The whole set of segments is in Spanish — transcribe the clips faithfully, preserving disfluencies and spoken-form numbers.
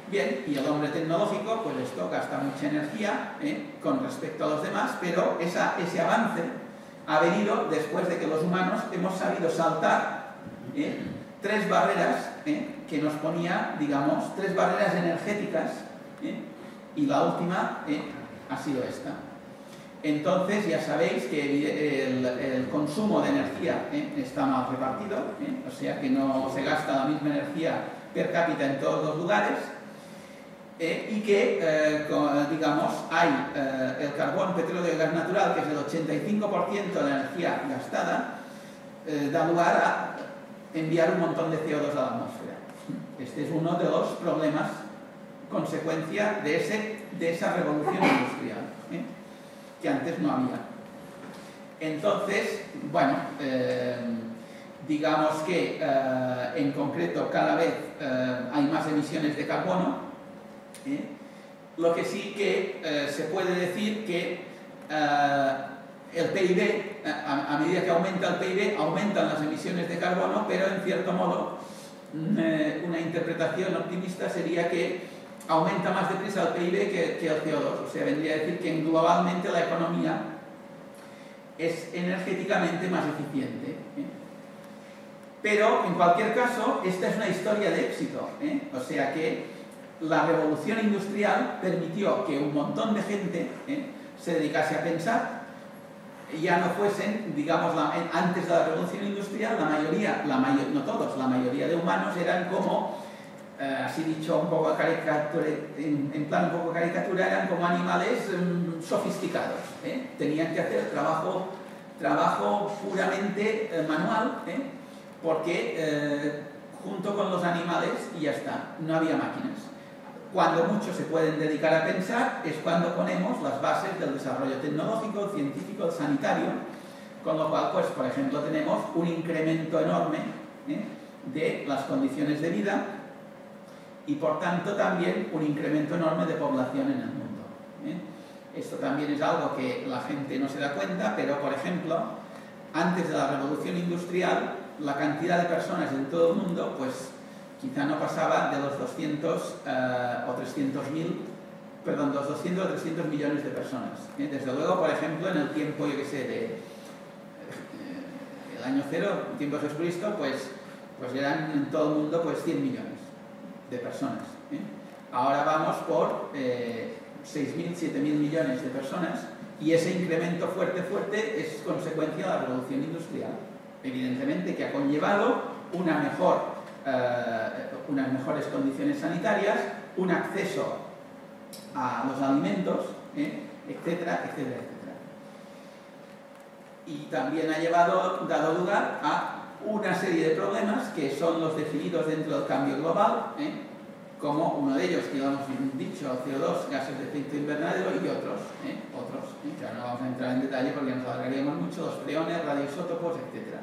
Bien, y el hombre tecnológico, pues esto gasta mucha energía ¿eh? con respecto a los demás, pero esa, ese avance ha venido después de que los humanos hemos sabido saltar ¿eh? tres barreras ¿eh? que nos ponía, digamos, tres barreras energéticas ¿eh? y la última ¿eh? ha sido esta. Entonces ya sabéis que el, el consumo de energía ¿eh? está mal repartido, ¿eh? o sea que no se gasta la misma energía per cápita en todos los lugares. Eh, y que, eh, digamos, hay eh, el carbón, petróleo y gas natural, que es el ochenta y cinco por ciento de la energía gastada, eh, da lugar a enviar un montón de C O dos a la atmósfera. Este es uno de los problemas, consecuencia de, ese, de esa revolución industrial, ¿eh? que antes no había. Entonces, bueno, eh, digamos que eh, en concreto cada vez eh, hay más emisiones de carbono. ¿Eh? Lo que sí que eh, se puede decir que eh, el P I B, a, a medida que aumenta el P I B, aumentan las emisiones de carbono, pero en cierto modo eh, una interpretación optimista sería que aumenta más deprisa el P I B que, que el C O dos, o sea, vendría a decir que globalmente la economía es energéticamente más eficiente. ¿eh? Pero, en cualquier caso, esta es una historia de éxito, ¿eh? o sea que la revolución industrial permitió que un montón de gente ¿eh? se dedicase a pensar, ya no fuesen, digamos, la, antes de la revolución industrial, la mayoría, la mayor, no todos, la mayoría de humanos eran como, eh, así dicho un poco caricatura, en, en plan un poco caricatura, eran como animales um, sofisticados, ¿eh? tenían que hacer trabajo, trabajo puramente eh, manual, ¿eh? porque eh, junto con los animales y ya está, no había máquinas. Cuando muchos se pueden dedicar a pensar es cuando ponemos las bases del desarrollo tecnológico, científico, sanitario, con lo cual, pues, por ejemplo, tenemos un incremento enorme ¿eh? de las condiciones de vida y, por tanto, también un incremento enorme de población en el mundo. ¿eh? Esto también es algo que la gente no se da cuenta, pero, por ejemplo, antes de la revolución industrial, la cantidad de personas en todo el mundo, pues, quizá no pasaba de los doscientos uh, o trescientos mil, perdón, los doscientos o trescientos millones de personas. ¿eh? Desde luego, por ejemplo, en el tiempo, yo que sé, de eh, el año cero, el tiempo de Jesucristo, pues, pues eran en todo el mundo pues cien millones de personas. ¿eh? Ahora vamos por eh, seis mil, siete mil millones de personas y ese incremento fuerte, fuerte es consecuencia de la revolución industrial. Evidentemente que ha conllevado una mejor Uh, unas mejores condiciones sanitarias, un acceso a los alimentos, ¿eh? etcétera, etcétera, etcétera. Y también ha llevado, dado lugar a una serie de problemas que son los definidos dentro del cambio global, ¿eh? como uno de ellos, que lo hemos dicho, C O dos, gases de efecto invernadero y otros, ¿eh? otros, ¿eh? ya no vamos a entrar en detalle porque nos alargaríamos mucho, los freones, radioisótopos, etcétera.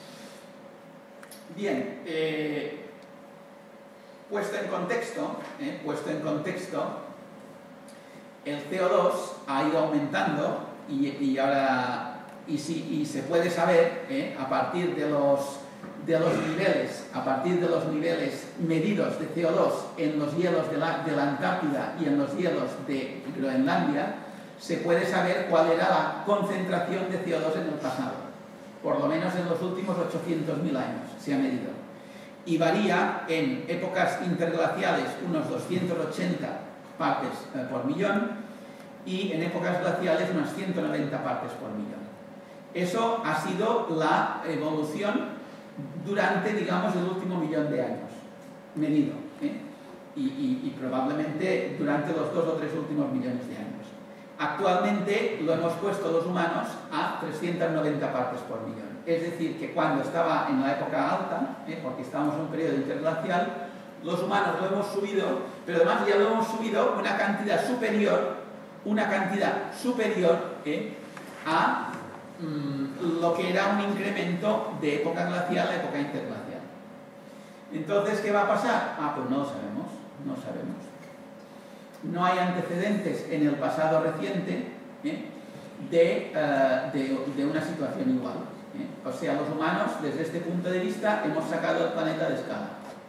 Bien, eh, puesto en contexto, eh, puesto en contexto, el C O dos ha ido aumentando y, y ahora y, si, y se puede saber eh, a partir de los, de los niveles, a partir de los niveles medidos de C O dos en los hielos de la, de la Antártida y en los hielos de Groenlandia, se puede saber cuál era la concentración de C O dos en el pasado. Por lo menos en los últimos ochocientos mil años se ha medido. Y varía en épocas interglaciales unos doscientos ochenta partes eh, por millón y en épocas glaciales unas ciento noventa partes por millón. Eso ha sido la evolución durante, digamos, el último millón de años, medido. ¿eh? Y, y, y probablemente durante los dos o tres últimos millones de años. Actualmente lo hemos puesto los humanos a trescientas noventa partes por millón. Es decir, que cuando estaba en la época alta, ¿eh? porque estábamos en un periodo interglacial, los humanos lo hemos subido, pero además ya lo hemos subido una cantidad superior, una cantidad superior ¿eh? a mm, lo que era un incremento de época glacial a época interglacial. Entonces, ¿qué va a pasar? Ah, pues no lo sabemos, no sabemos. No hay antecedentes en el pasado reciente ¿eh? de, uh, de, de una situación igual. ¿eh? O sea, los humanos, desde este punto de vista, hemos sacado el planeta de escala.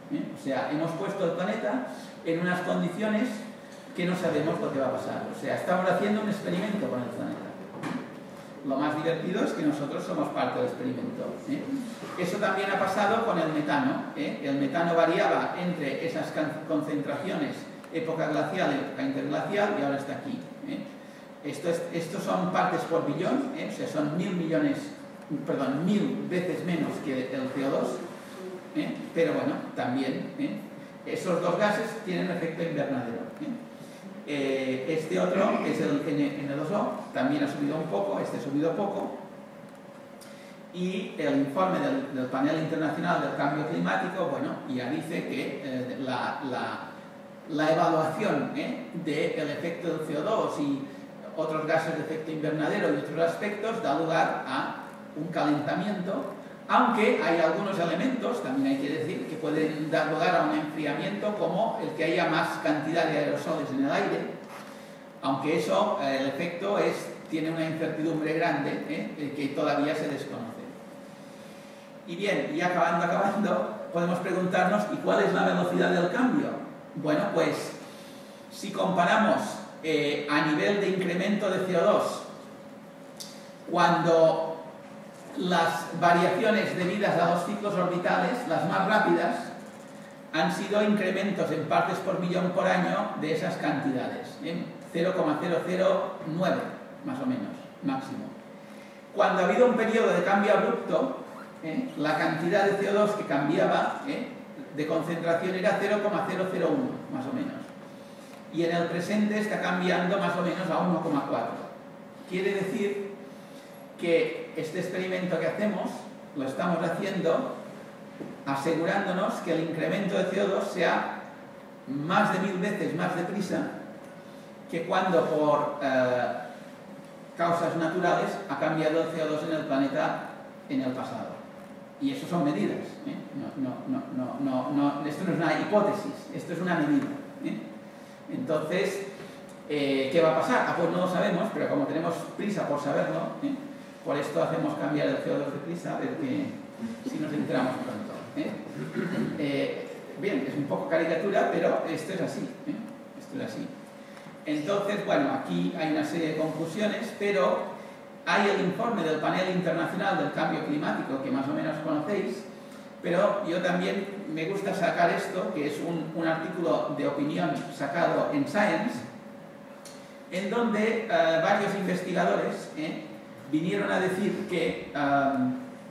¿eh? O sea, hemos puesto el planeta en unas condiciones que no sabemos lo que va a pasar. O sea, estamos haciendo un experimento con el planeta. Lo más divertido es que nosotros somos parte del experimento, ¿eh? Eso también ha pasado con el metano, ¿eh? El metano variaba entre esas concentraciones época glacial y época interglacial, y ahora está aquí, ¿eh? Esto es, estos son partes por billón, ¿eh? O sea, son mil millones, perdón, mil veces menos que el C O dos, ¿eh? Pero bueno, también, ¿eh? Esos dos gases tienen efecto invernadero, ¿eh? Eh, este otro, que es el N dos O, también ha subido un poco, este ha subido poco, y el informe del, del Panel Internacional del Cambio Climático, bueno, ya dice que eh, la, la, la evaluación ¿eh? del efecto del C O dos y otros gases de efecto invernadero y otros aspectos da lugar a un calentamiento, aunque hay algunos elementos, también hay que decir, que pueden dar lugar a un enfriamiento, como el que haya más cantidad de aerosoles en el aire, aunque eso, el efecto es, tiene una incertidumbre grande ¿eh? que todavía se desconoce. Y bien, y acabando, acabando, podemos preguntarnos, ¿y cuál es la velocidad del cambio? Bueno, pues, si comparamos eh, a nivel de incremento de C O dos, cuando las variaciones debidas a los ciclos orbitales, las más rápidas, han sido incrementos en partes por millón por año de esas cantidades, ¿eh? cero coma cero cero nueve, más o menos, máximo. Cuando ha habido un periodo de cambio abrupto, ¿eh? la cantidad de C O dos que cambiaba ¿eh? de concentración era cero coma cero cero uno, más o menos. Y en el presente está cambiando más o menos a uno coma cuatro. Quiere decir que este experimento que hacemos lo estamos haciendo asegurándonos que el incremento de C O dos sea más de mil veces más deprisa que cuando por eh, causas naturales ha cambiado el C O dos en el planeta en el pasado. Y eso son medidas, ¿eh? no, no, no, no, no, no, esto no es una hipótesis, esto es una medida, ¿eh? Entonces, eh, ¿qué va a pasar? Ah, pues no lo sabemos, pero como tenemos prisa por saberlo, ¿eh? Por esto hacemos cambiar el C O dos de prisa, a ver que si nos enteramos pronto, ¿eh? Eh, bien, es un poco caricatura, pero esto es así, ¿eh? Esto es así. Entonces, bueno, aquí hay una serie de conclusiones, pero hay el informe del Panel Internacional del Cambio Climático, que más o menos conocéis, pero yo también me gusta sacar esto, que es un, un artículo de opinión sacado en Science, en donde uh, varios investigadores ¿eh? vinieron a decir que um,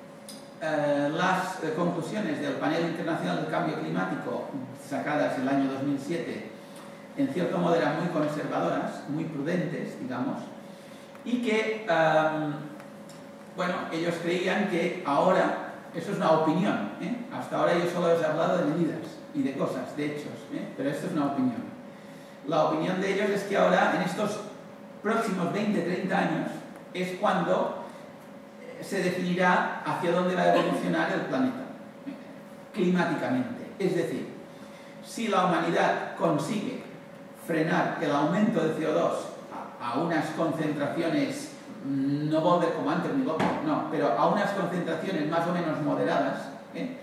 uh, las uh, conclusiones del Panel Internacional del Cambio Climático, sacadas en el año dos mil siete, en cierto modo eran muy conservadoras, muy prudentes, digamos, y que, um, bueno, ellos creían que ahora, eso es una opinión, ¿eh? Hasta ahora yo solo os he hablado de medidas y de cosas, de hechos, ¿eh? Pero esto es una opinión. La opinión de ellos es que ahora, en estos próximos veinte a treinta años, es cuando se definirá hacia dónde va a evolucionar el planeta, ¿eh? Climáticamente. Es decir, si la humanidad consigue frenar el aumento de C O dos a unas concentraciones, no volver como antes ni loco, no, pero a unas concentraciones más o menos moderadas, ¿eh?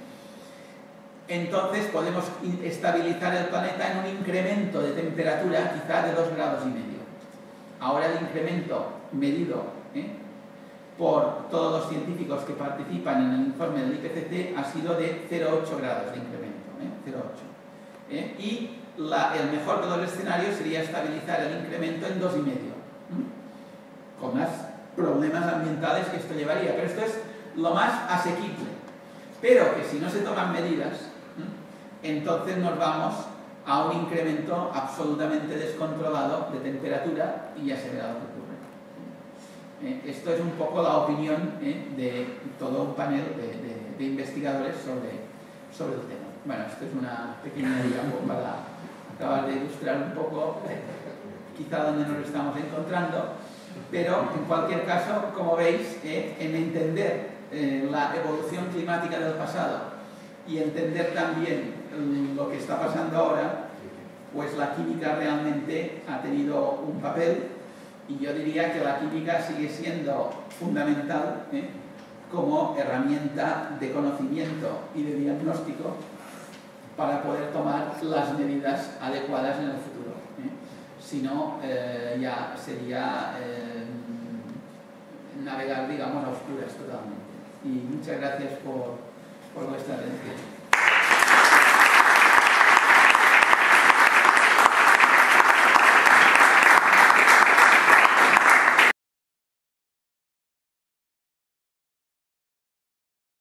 Entonces podemos estabilizar el planeta en un incremento de temperatura quizá de dos grados y medio. Ahora el incremento medido ¿eh? por todos los científicos que participan en el informe del I P C C ha sido de cero coma ocho grados de incremento, ¿eh? cero coma ocho. ¿eh? Y La, el mejor de los escenarios sería estabilizar el incremento en dos y medio, ¿eh? con más problemas ambientales que esto llevaría, pero esto es lo más asequible. Pero que si no se toman medidas, ¿eh? entonces nos vamos a un incremento absolutamente descontrolado de temperatura y ya se verá lo que ocurre. ¿eh? Esto es un poco la opinión ¿eh? de todo un panel de, de, de investigadores sobre, sobre el tema. Bueno, esto es una pequeña diapositiva para acabar de ilustrar un poco eh, quizá donde nos estamos encontrando, pero en cualquier caso, como veis, eh, en entender eh, la evolución climática del pasado y entender también eh, lo que está pasando ahora, pues la química realmente ha tenido un papel, y yo diría que la química sigue siendo fundamental eh, como herramienta de conocimiento y de diagnóstico para poder tomar las medidas adecuadas en el futuro. ¿eh? Si no, eh, ya sería eh, navegar, digamos, a oscuras totalmente. Y muchas gracias por, por vuestra atención.